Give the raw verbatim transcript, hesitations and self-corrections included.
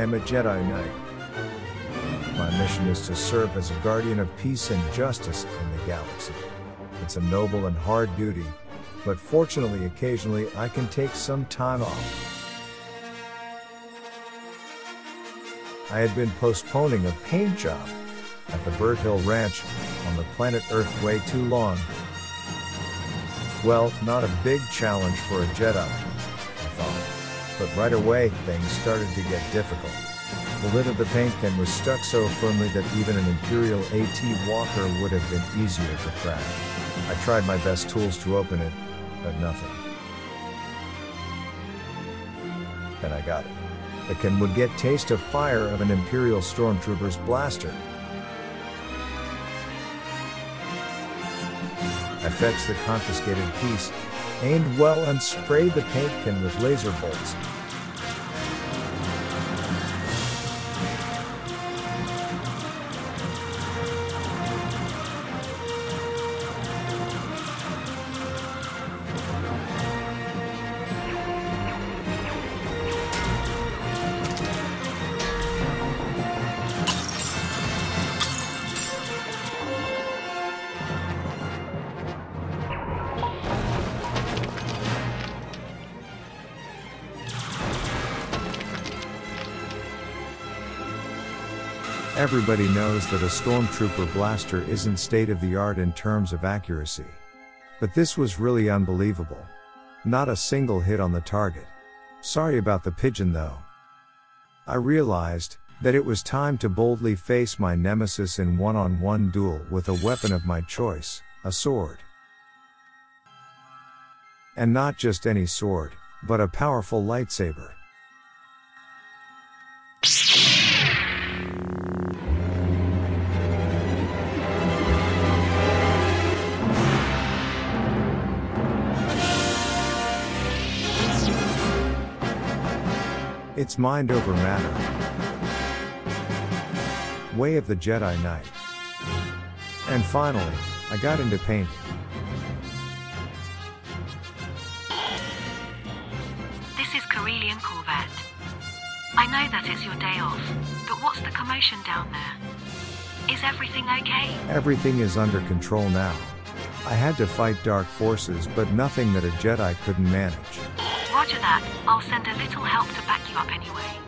am a Jedi Knight. My mission is to serve as a guardian of peace and justice in the galaxy. It's a noble and hard duty, but fortunately occasionally I can take some time off. I had been postponing a paint job at the Bird Hill Ranch on the planet Earth way too long. Well, not a big challenge for a Jedi, I thought. But right away, things started to get difficult. The lid of the paint can was stuck so firmly that even an Imperial AT Walker would have been easier to crack. I tried my best tools to open it, but nothing. Then I got it. The can would get taste of fire of an Imperial Stormtrooper's blaster. I fetched the confiscated piece, aimed well and sprayed the paint can with laser bolts. Everybody knows that a Stormtrooper blaster isn't state-of-the-art in terms of accuracy. But this was really unbelievable. Not a single hit on the target. Sorry about the pigeon though. I realized that it was time to boldly face my nemesis in one-on-one duel with a weapon of my choice, a sword. And not just any sword, but a powerful lightsaber. It's mind over matter. Way of the Jedi Knight. And finally, I got into painting. This is Corellian Corvette. I know that it's your day off, but what's the commotion down there? Is everything okay? Everything is under control now. I had to fight dark forces, but nothing that a Jedi couldn't manage. Roger that. I'll send a little help to back you up anyway.